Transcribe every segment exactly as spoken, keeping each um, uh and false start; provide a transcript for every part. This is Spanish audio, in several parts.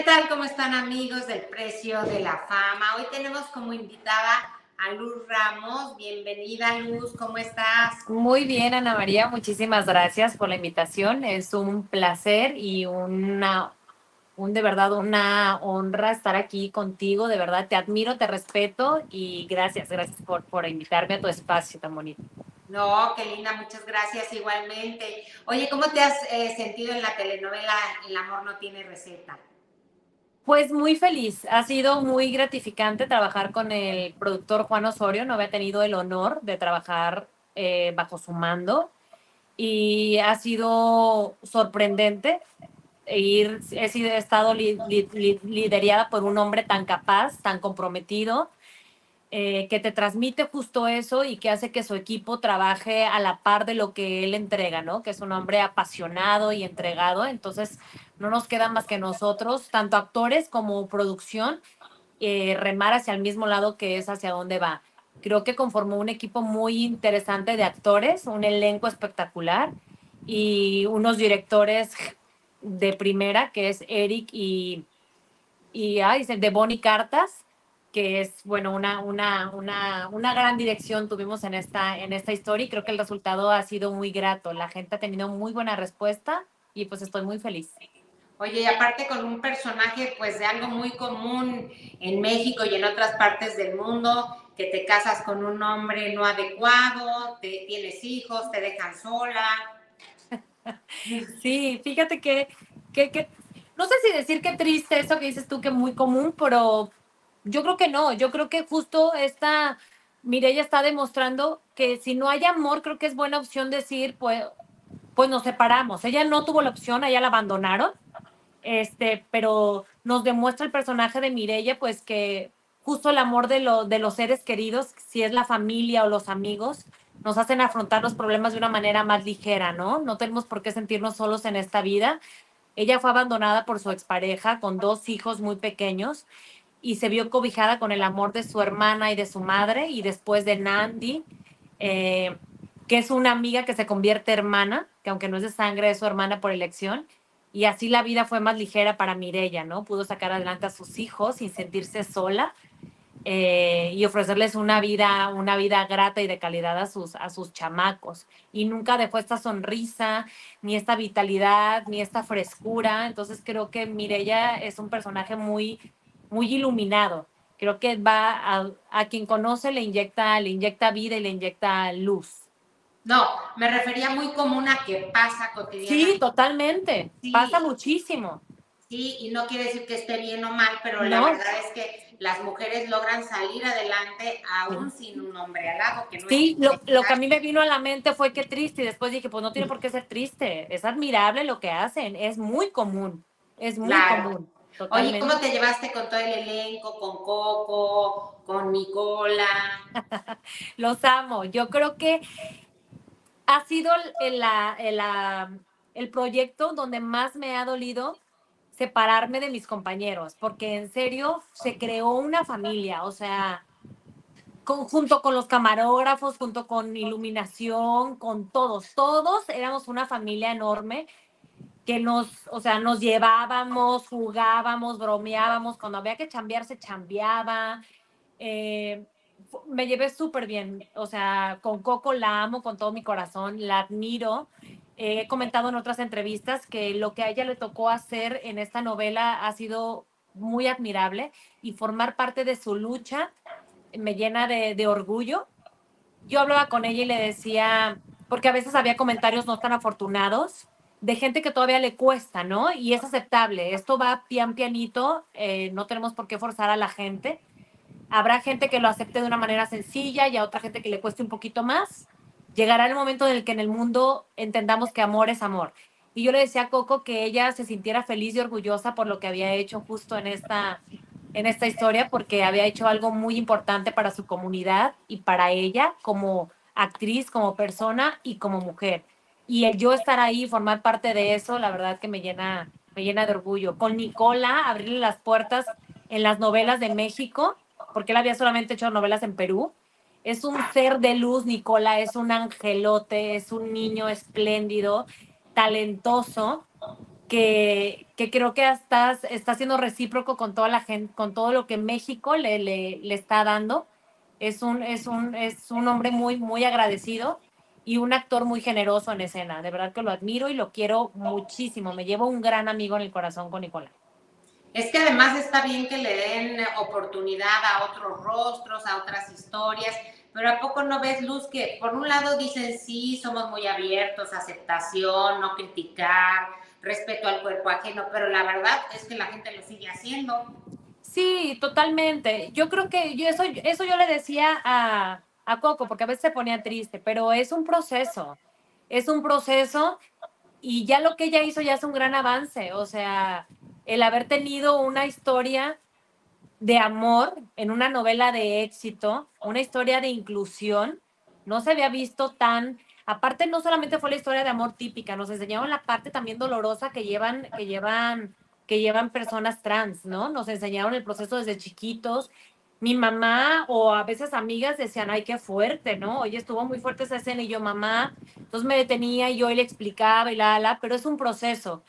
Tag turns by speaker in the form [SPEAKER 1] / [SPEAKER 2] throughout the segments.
[SPEAKER 1] tal? ¿Cómo están, amigos del Precio de la Fama? Hoy tenemos como invitada a Luz Ramos. Bienvenida, Luz, ¿cómo estás?
[SPEAKER 2] Muy bien, Ana María, muchísimas gracias por la invitación. Es un placer y una, un de verdad una honra estar aquí contigo. De verdad, te admiro, te respeto y gracias, gracias por, por invitarme a tu espacio tan bonito.
[SPEAKER 1] No, qué linda, muchas gracias igualmente. Oye, ¿cómo te has eh, sentido en la telenovela El amor no tiene receta?
[SPEAKER 2] Pues muy feliz, ha sido muy gratificante trabajar con el productor Juan Osorio. No había tenido el honor de trabajar eh, bajo su mando y ha sido sorprendente ir, he sido, he estado li, li, li, liderada por un hombre tan capaz, tan comprometido, eh, que te transmite justo eso y que hace que su equipo trabaje a la par de lo que él entrega, ¿no? Que es un hombre apasionado y entregado. Entonces, no nos queda más que nosotros, tanto actores como producción, eh, remar hacia el mismo lado que es hacia dónde va. Creo que conformó un equipo muy interesante de actores, un elenco espectacular y unos directores de primera, que es Eric y, y ay, de Bonnie Cartas, que es, bueno, una, una, una, una gran dirección tuvimos en esta, en esta historia y creo que el resultado ha sido muy grato. La gente ha tenido muy buena respuesta y pues estoy muy feliz.
[SPEAKER 1] Oye, y aparte con un personaje pues de algo muy común en México y en otras partes del mundo, que te casas con un hombre no adecuado, te tienes hijos, te dejan sola.
[SPEAKER 2] Sí, fíjate que, que, que, no sé si decir que triste eso que dices tú, que muy común, pero yo creo que no, yo creo que justo esta Mireia está demostrando que si no hay amor, creo que es buena opción decir, pues, pues nos separamos. Ella no tuvo la opción, a ella la abandonaron, este, pero nos demuestra el personaje de Mireia, pues que justo el amor de, lo, de los seres queridos, si es la familia o los amigos, nos hacen afrontar los problemas de una manera más ligera, ¿no? No tenemos por qué sentirnos solos en esta vida. Ella fue abandonada por su expareja con dos hijos muy pequeños y se vio cobijada con el amor de su hermana y de su madre y después de Nandi, eh, que es una amiga que se convierte hermana, que aunque no es de sangre, es su hermana por elección. Y así la vida fue más ligera para Mireia, ¿no? Pudo sacar adelante a sus hijos sin sentirse sola, eh, y ofrecerles una vida, una vida grata y de calidad a sus, a sus chamacos. Y nunca dejó esta sonrisa, ni esta vitalidad, ni esta frescura. Entonces creo que Mireia es un personaje muy, muy iluminado. Creo que va a, a quien conoce le inyecta, le inyecta vida y le inyecta luz.
[SPEAKER 1] No, me refería muy común a que pasa
[SPEAKER 2] Sí,
[SPEAKER 1] cotidianamente.
[SPEAKER 2] totalmente. Pasa
[SPEAKER 1] Sí,
[SPEAKER 2] muchísimo.
[SPEAKER 1] sí, y no quiere decir que esté bien o mal, pero la
[SPEAKER 2] No,
[SPEAKER 1] verdad es que las mujeres logran salir adelante aún sin un hombre al lado, que no es
[SPEAKER 2] sí, lo, lo que a
[SPEAKER 1] fácil.
[SPEAKER 2] mí me vino a la mente fue que triste y después dije, pues no tiene por qué ser triste, es admirable lo que hacen, es muy común, es muy
[SPEAKER 1] Claro.
[SPEAKER 2] común,
[SPEAKER 1] Oye,
[SPEAKER 2] totalmente.
[SPEAKER 1] ¿cómo te llevaste con todo el elenco, con Coco, con Nicola?
[SPEAKER 2] Los amo. Yo creo que ha sido el, la- el, la- el proyecto donde más me ha dolido separarme de mis compañeros, porque en serio se creó una familia, o sea, con- junto con los camarógrafos, junto con iluminación, con todos, todos éramos una familia enorme que nos, o sea, nos llevábamos, jugábamos, bromeábamos, cuando había que chambear se chambeaba. Eh, Me llevé súper bien, o sea, con Coco la amo con todo mi corazón, la admiro. Eh, he comentado en otras entrevistas que lo que a ella le tocó hacer en esta novela ha sido muy admirable y formar parte de su lucha me llena de, de orgullo. Yo hablaba con ella y le decía, porque a veces había comentarios no tan afortunados de gente que todavía le cuesta, ¿no? Y es aceptable, esto va pian pianito, eh, no tenemos por qué forzar a la gente. Habrá gente que lo acepte de una manera sencilla y a otra gente que le cueste un poquito más. Llegará el momento en el que en el mundo entendamos que amor es amor. Y yo le decía a Coco que ella se sintiera feliz y orgullosa por lo que había hecho justo en esta, en esta historia, porque había hecho algo muy importante para su comunidad y para ella como actriz, como persona y como mujer. Y el yo estar ahí y formar parte de eso, la verdad que me llena, me llena de orgullo. Con Nicola, abrirle las puertas en las novelas de México, porque él había solamente hecho novelas en Perú. Es un ser de luz, Nicola, es un angelote, es un niño espléndido, talentoso, que, que creo que estás, está siendo recíproco con toda la gente, con todo lo que México le, le, le está dando. Es un, es, un, es un hombre muy, muy agradecido y un actor muy generoso en escena. De verdad que lo admiro y lo quiero muchísimo. Me llevo un gran amigo en el corazón con Nicolás.
[SPEAKER 1] Es que además está bien que le den oportunidad a otros rostros, a otras historias, pero ¿a poco no ves, Luz, que por un lado dicen sí, somos muy abiertos, aceptación, no criticar, respeto al cuerpo ajeno, pero la verdad es que la gente lo sigue haciendo?
[SPEAKER 2] Sí, totalmente. Yo creo que yo eso, eso yo le decía a, a Coco, porque a veces se ponía triste, pero es un proceso. Es un proceso y ya lo que ella hizo ya es un gran avance. O sea, el haber tenido una historia de amor en una novela de éxito, una historia de inclusión, no se había visto tan. Aparte, no solamente fue la historia de amor típica, nos enseñaron la parte también dolorosa que llevan, que llevan, que llevan personas trans, ¿no? Nos enseñaron el proceso desde chiquitos. Mi mamá o a veces amigas decían, ay, qué fuerte, ¿no? Oye, estuvo muy fuerte esa escena y yo, mamá, entonces me detenía y yo le explicaba y la, la, pero es un proceso.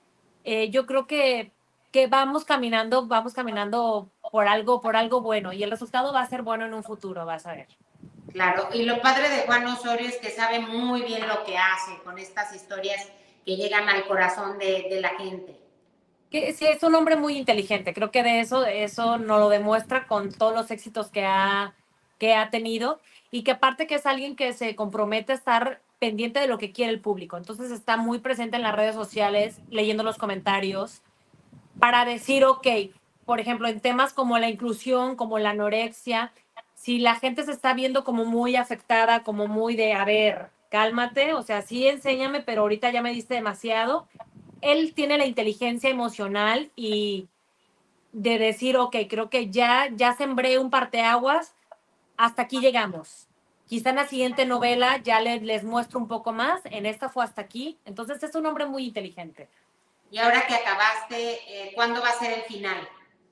[SPEAKER 2] Eh, yo creo que, que vamos caminando, vamos caminando por algo, por algo bueno y el resultado va a ser bueno en un futuro, vas a ver.
[SPEAKER 1] Claro, y lo padre de Juan Osorio es que sabe muy bien lo que hace con estas historias que llegan al corazón de, de la gente.
[SPEAKER 2] Que sí, es un hombre muy inteligente, creo que de eso, eso nos lo demuestra con todos los éxitos que ha, que ha tenido y que aparte que es alguien que se compromete a estar pendiente de lo que quiere el público, entonces está muy presente en las redes sociales, leyendo los comentarios, para decir, ok, por ejemplo, en temas como la inclusión, como la anorexia, si la gente se está viendo como muy afectada, como muy de, a ver, cálmate, o sea, sí, enséñame, pero ahorita ya me diste demasiado. Él tiene la inteligencia emocional y de decir, ok, creo que ya, ya sembré un parteaguas, hasta aquí llegamos. Quizá en la siguiente novela ya les, les muestro un poco más, en esta fue hasta aquí. Entonces es un hombre muy inteligente.
[SPEAKER 1] Y ahora que acabaste, eh, ¿cuándo va a ser el final?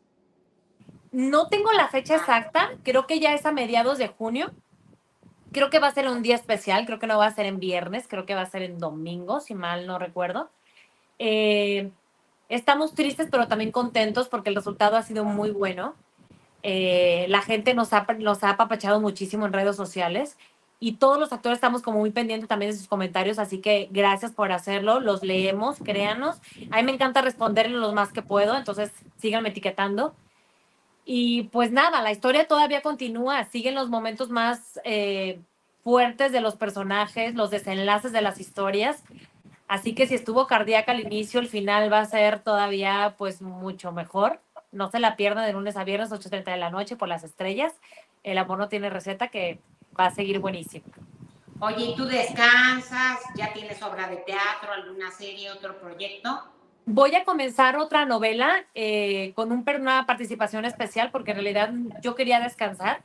[SPEAKER 2] No tengo la fecha exacta, creo que ya es a mediados de junio. Creo que va a ser un día especial, creo que no va a ser en viernes, creo que va a ser en domingo, si mal no recuerdo. Eh, estamos tristes, pero también contentos porque el resultado ha sido muy bueno. Eh, la gente nos ha, nos ha apapachado muchísimo en redes sociales y todos los actores estamos como muy pendientes también de sus comentarios, así que gracias por hacerlo, los leemos, créanos. A mí me encanta responderles los más que puedo, entonces síganme etiquetando. Y pues nada, la historia todavía continúa, siguen los momentos más eh, fuertes de los personajes, los desenlaces de las historias. Así que si estuvo cardíaca al inicio, el final va a ser todavía pues mucho mejor. No se la pierdan de lunes a viernes, ocho treinta de la noche por las estrellas. El amor no tiene receta, que va a seguir buenísimo.
[SPEAKER 1] Oye, ¿y tú descansas? ¿Ya tienes obra de teatro, alguna serie, otro proyecto?
[SPEAKER 2] Voy a comenzar otra novela eh, con un, una participación especial porque en realidad yo quería descansar.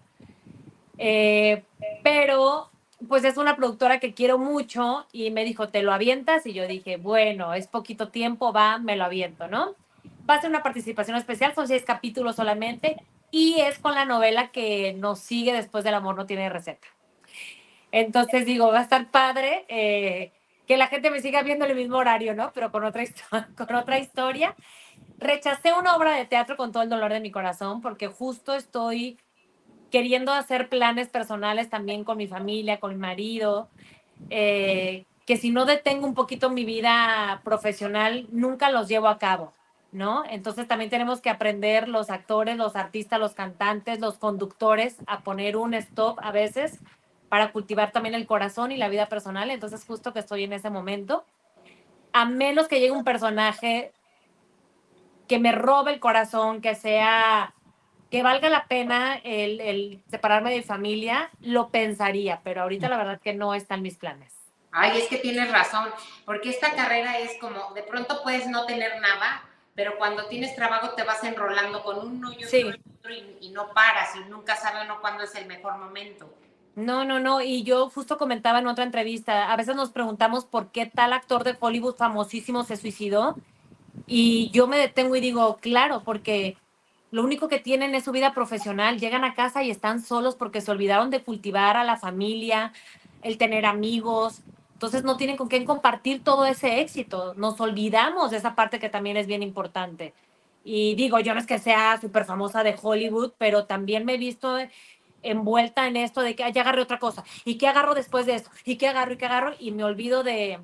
[SPEAKER 2] Eh, pero pues es una productora que quiero mucho y me dijo, ¿te lo avientas? Y yo dije, bueno, es poquito tiempo, va, me lo aviento, ¿no? Va a ser una participación especial, son seis capítulos solamente y es con la novela que nos sigue después del amor no tiene receta. Entonces digo, va a estar padre eh, que la gente me siga viendo en el mismo horario, ¿no? Pero con otra, con otra historia. Rechacé una obra de teatro con todo el dolor de mi corazón porque justo estoy queriendo hacer planes personales también con mi familia, con mi marido, eh, que si no detengo un poquito mi vida profesional, nunca los llevo a cabo, ¿no? Entonces también tenemos que aprender los actores, los artistas, los cantantes, los conductores a poner un stop a veces para cultivar también el corazón y la vida personal. Entonces justo que estoy en ese momento, a menos que llegue un personaje que me robe el corazón, que sea que valga la pena el, el separarme de mi familia, lo pensaría, pero ahorita la verdad que no están mis planes.
[SPEAKER 1] Ay, es que tienes razón, porque esta carrera es como, de pronto puedes no tener nada, pero cuando tienes trabajo te vas enrolando con uno y otro
[SPEAKER 2] Sí.
[SPEAKER 1] y otro y, y no paras y nunca sabe uno cuándo es el mejor momento.
[SPEAKER 2] No, no, no. Y yo justo comentaba en otra entrevista, a veces nos preguntamos por qué tal actor de Hollywood famosísimo se suicidó. Y yo me detengo y digo, claro, porque lo único que tienen es su vida profesional. Llegan a casa y están solos porque se olvidaron de cultivar a la familia, el tener amigos. Entonces no tienen con quién compartir todo ese éxito. Nos olvidamos de esa parte que también es bien importante. Y digo, yo no es que sea súper famosa de Hollywood, pero también me he visto envuelta en esto de que "Ay, ya agarré otra cosa. ¿Y qué agarro después de esto? ¿Y qué agarro? ¿Y qué agarro? Y me olvido de,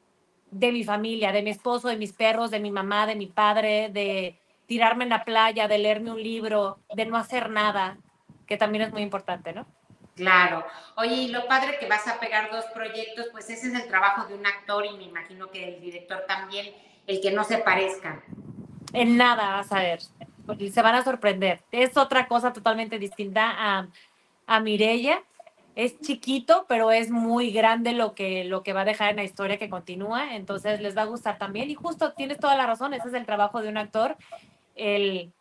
[SPEAKER 2] de mi familia, de mi esposo, de mis perros, de mi mamá, de mi padre, de tirarme en la playa, de leerme un libro, de no hacer nada, que también es muy importante, ¿no?
[SPEAKER 1] Claro. Oye, y lo padre que vas a pegar dos proyectos, pues ese es el trabajo de un actor y me imagino que el director también, el que no se parezcan.
[SPEAKER 2] En nada vas a ver. Se van a sorprender. Es otra cosa totalmente distinta a, a Mireia. Es chiquito, pero es muy grande lo que, lo que va a dejar en la historia que continúa. Entonces les va a gustar también. Y justo tienes toda la razón. Ese es el trabajo de un actor. El,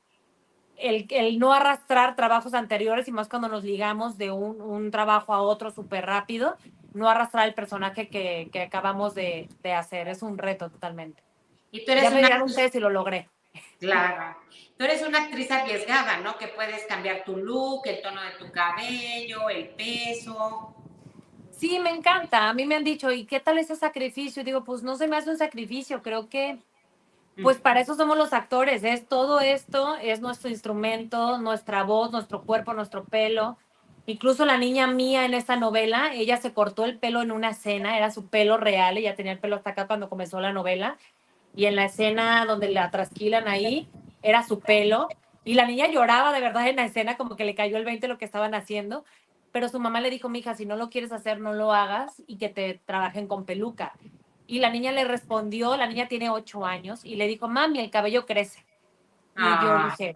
[SPEAKER 2] el, el no arrastrar trabajos anteriores y más cuando nos ligamos de un, un trabajo a otro súper rápido. No arrastrar el personaje que, que acabamos de, de hacer. Es un reto totalmente.
[SPEAKER 1] Y tú
[SPEAKER 2] Ya
[SPEAKER 1] eres
[SPEAKER 2] me
[SPEAKER 1] una,
[SPEAKER 2] dirán ustedes si lo logré.
[SPEAKER 1] claro, tú eres una actriz arriesgada, ¿no? Que puedes cambiar tu look, el tono de tu cabello, el peso.
[SPEAKER 2] Sí, me encanta. A mí me han dicho, ¿y qué tal ese sacrificio? Digo, pues no se me hace un sacrificio. Creo que, pues para eso somos los actores. Es todo esto, es nuestro instrumento, nuestra voz, nuestro cuerpo, nuestro pelo. Incluso la niña mía en esta novela, ella se cortó el pelo en una escena, era su pelo real, ella tenía el pelo hasta acá cuando comenzó la novela. Y en la escena donde la trasquilan ahí, era su pelo. Y la niña lloraba de verdad en la escena, como que le cayó el veinte lo que estaban haciendo. Pero su mamá le dijo, mija, si no lo quieres hacer, no lo hagas y que te trabajen con peluca. Y la niña le respondió, la niña tiene ocho años, y le dijo, mami, el cabello crece. Y yo
[SPEAKER 1] Ah,
[SPEAKER 2] dije,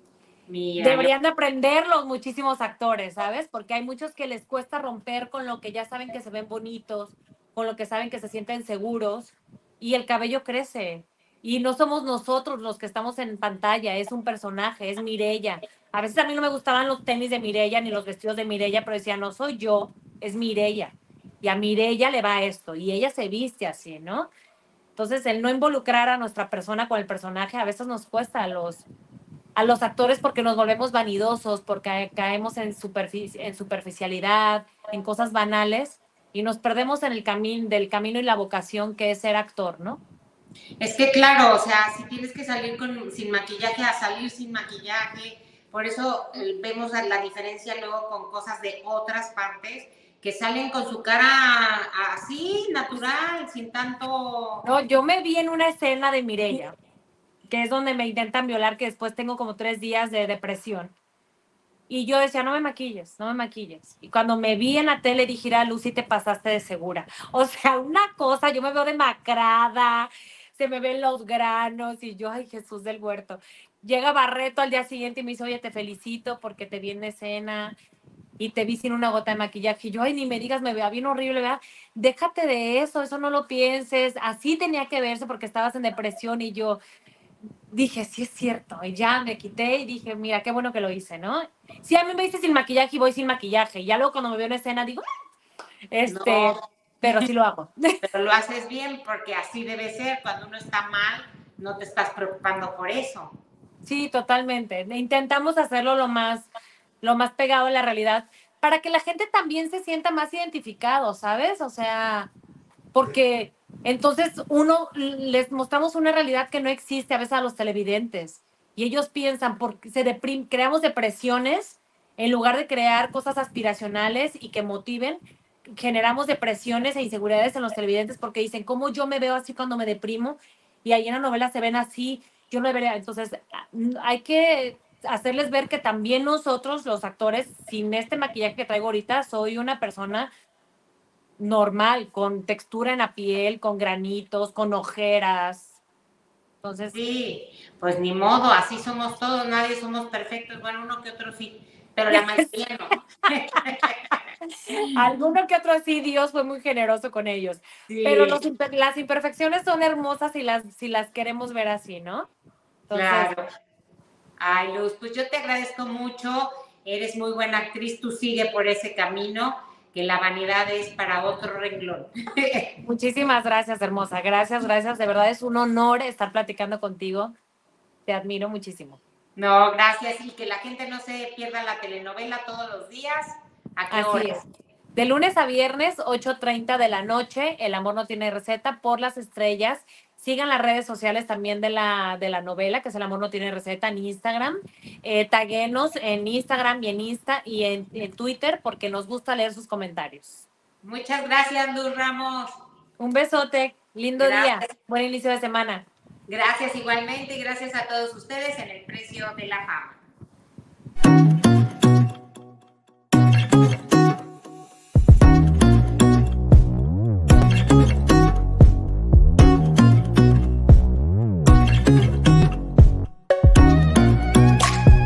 [SPEAKER 1] mira, yo,
[SPEAKER 2] deberían de aprenderlos muchísimos actores, ¿sabes? Porque hay muchos que les cuesta romper con lo que ya saben que se ven bonitos, con lo que saben que se sienten seguros, y el cabello crece. Y no somos nosotros los que estamos en pantalla, es un personaje, es Mireia. A veces a mí no me gustaban los tenis de Mireia ni los vestidos de Mireia, pero decía, no soy yo, es Mireia. Y a Mireia le va esto, y ella se viste así, ¿no? Entonces, el no involucrar a nuestra persona con el personaje a veces nos cuesta a los, a los actores porque nos volvemos vanidosos, porque caemos en, superfic en superficialidad, en cosas banales y nos perdemos en el camino del camino y la vocación que es ser actor, ¿no?
[SPEAKER 1] es que claro, o sea, si tienes que salir con, sin maquillaje, a salir sin maquillaje, por eso eh, vemos la diferencia luego con cosas de otras partes que salen con su cara así, natural, sin tanto...
[SPEAKER 2] No, yo me vi en una escena de Mireia, que es donde me intentan violar, que después tengo como tres días de depresión. Y yo decía, no me maquilles, no me maquilles. Y cuando me vi en la tele dije, a Lucy, te pasaste de segura. O sea, una cosa, yo me veo demacrada, se me ven los granos y yo, ay, Jesús del huerto. Llega Barreto al día siguiente y me dice, oye, te felicito porque te vi en escena y te vi sin una gota de maquillaje. Y yo, ay, ni me digas, me vea bien horrible, ¿verdad? Déjate de eso, eso no lo pienses. Así tenía que verse porque estabas en depresión y yo, dije, sí es cierto, y ya me quité y dije, mira, qué bueno que lo hice, ¿no? Si a mí me viste sin maquillaje y voy sin maquillaje, y ya luego cuando me veo en escena digo, este,
[SPEAKER 1] No,
[SPEAKER 2] pero sí lo hago.
[SPEAKER 1] pero lo haces bien porque así debe ser. Cuando uno está mal, no te estás preocupando por eso.
[SPEAKER 2] Sí, totalmente. Intentamos hacerlo lo más, lo más pegado a la realidad para que la gente también se sienta más identificado, ¿sabes? O sea, porque entonces uno les mostramos una realidad que no existe a veces a los televidentes y ellos piensan porque se deprim creamos depresiones en lugar de crear cosas aspiracionales y que motiven, generamos depresiones e inseguridades en los televidentes porque dicen, ¿cómo yo me veo así cuando me deprimo? Y ahí en la novela se ven así, yo no debería. Entonces, hay que hacerles ver que también nosotros, los actores, sin este maquillaje que traigo ahorita, soy una persona normal, con textura en la piel, con granitos, con ojeras. Entonces,
[SPEAKER 1] Sí, pues ni modo, así somos todos, nadie somos perfectos. Bueno, uno que otro sí, pero la mayoría no.
[SPEAKER 2] alguno que otro sí, Dios fue muy generoso con ellos. Pero
[SPEAKER 1] Sí,
[SPEAKER 2] los, las imperfecciones son hermosas si las, si las queremos ver así, ¿no? Entonces,
[SPEAKER 1] claro. Ay, Luz, pues yo te agradezco mucho. Eres muy buena actriz, tú sigue por ese camino, que la vanidad es para otro renglón.
[SPEAKER 2] muchísimas gracias, hermosa. Gracias, gracias. De verdad es un honor estar platicando contigo. Te admiro muchísimo.
[SPEAKER 1] No, gracias. Y que la gente no se pierda la telenovela todos los días. ¿A qué
[SPEAKER 2] Así
[SPEAKER 1] hora?
[SPEAKER 2] es. De lunes a viernes, ocho treinta de la noche, El amor no tiene receta, por Las Estrellas. Sigan las redes sociales también de la, de la novela, que es El amor no tiene receta, en Instagram. Eh, taguenos en Instagram y en Insta y en, en Twitter, porque nos gusta leer sus comentarios.
[SPEAKER 1] Muchas gracias, Luz Ramos.
[SPEAKER 2] Un besote, lindo
[SPEAKER 1] Gracias.
[SPEAKER 2] día, buen inicio de semana.
[SPEAKER 1] Gracias igualmente y gracias a todos ustedes en El Precio de la Fama.